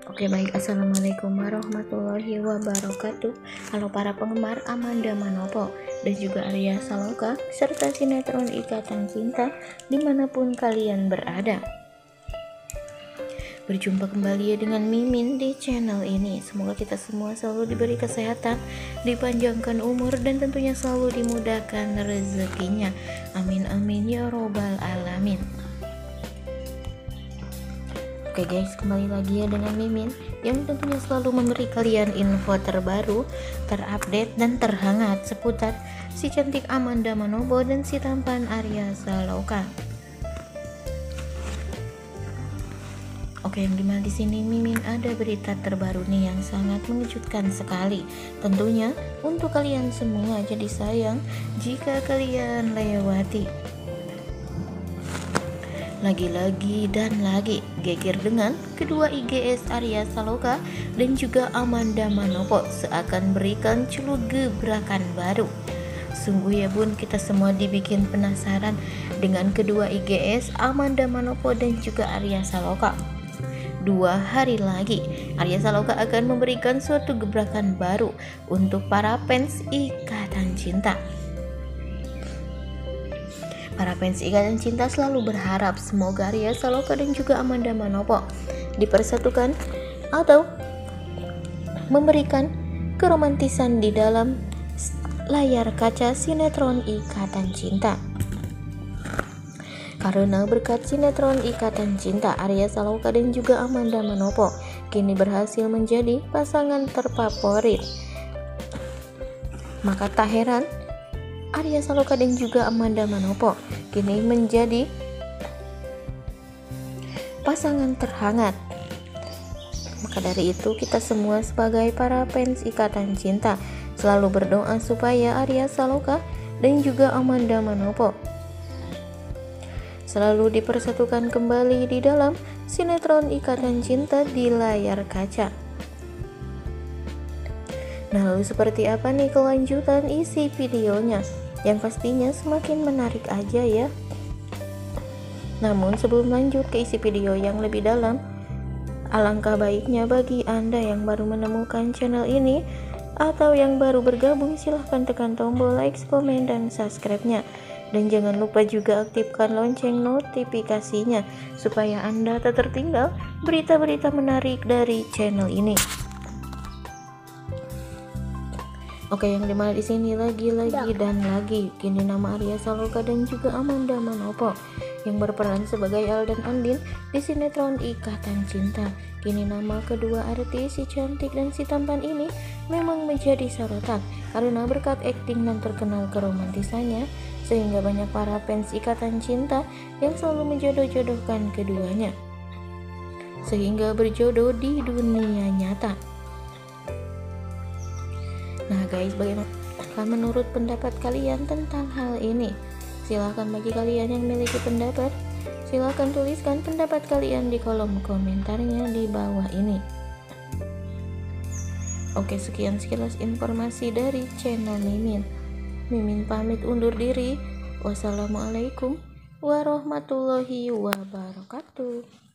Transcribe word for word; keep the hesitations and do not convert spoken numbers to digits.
Oke baik, assalamualaikum warahmatullahi wabarakatuh. Halo para penggemar Amanda Manopo dan juga Arya Saloka serta sinetron Ikatan Cinta dimanapun kalian berada. Berjumpa kembali dengan Mimin di channel ini. Semoga kita semua selalu diberi kesehatan, dipanjangkan umur, dan tentunya selalu dimudahkan rezekinya. Amin amin ya robbal alamin. Oke guys, kembali lagi ya dengan Mimin yang tentunya selalu memberi kalian info terbaru, terupdate, dan terhangat seputar si cantik Amanda Manopo dan si tampan Arya Saloka. Oke, yang dimana di sini Mimin ada berita terbaru nih yang sangat mengejutkan sekali. Tentunya untuk kalian semua, jadi sayang jika kalian lewati. Lagi-lagi dan lagi geger dengan kedua I G S Arya Saloka dan juga Amanda Manopo seakan berikan celup gebrakan baru. Sungguh ya bun, kita semua dibikin penasaran dengan kedua I G S Amanda Manopo dan juga Arya Saloka. Dua hari lagi Arya Saloka akan memberikan suatu gebrakan baru untuk para fans Ikatan Cinta. Para fans Ikatan Cinta selalu berharap semoga Arya Saloka dan juga Amanda Manopo dipersatukan atau memberikan keromantisan di dalam layar kaca sinetron Ikatan Cinta. Karena berkat sinetron Ikatan Cinta, Arya Saloka dan juga Amanda Manopo kini berhasil menjadi pasangan terfavorit. Maka tak heran Arya Saloka dan juga Amanda Manopo kini menjadi pasangan terhangat. Maka dari itu kita semua sebagai para fans Ikatan Cinta selalu berdoa supaya Arya Saloka dan juga Amanda Manopo selalu dipersatukan kembali di dalam sinetron Ikatan Cinta di layar kaca. Nah, lalu seperti apa nih kelanjutan isi videonya? Yang pastinya semakin menarik aja ya. Namun sebelum lanjut ke isi video yang lebih dalam, alangkah baiknya bagi Anda yang baru menemukan channel ini atau yang baru bergabung, silahkan tekan tombol like, komen, dan subscribe-nya. Dan jangan lupa juga aktifkan lonceng notifikasinya supaya Anda tak tertinggal berita-berita menarik dari channel ini. Oke, yang dimana di sini lagi-lagi dan lagi kini nama Arya Saloka dan juga Amanda Manopo yang berperan sebagai Al dan Andin di sinetron Ikatan Cinta. Kini nama kedua artis si cantik dan si tampan ini memang menjadi sorotan karena berkat akting dan terkenal keromantisannya, sehingga banyak para fans Ikatan Cinta yang selalu menjodoh-jodohkan keduanya sehingga berjodoh di dunia nyata. Nah guys, bagaimana menurut pendapat kalian tentang hal ini? Silahkan bagi kalian yang memiliki pendapat, silahkan tuliskan pendapat kalian di kolom komentarnya di bawah ini. Oke, sekian sekilas informasi dari channel Mimin. Mimin pamit undur diri. Wassalamualaikum warahmatullahi wabarakatuh.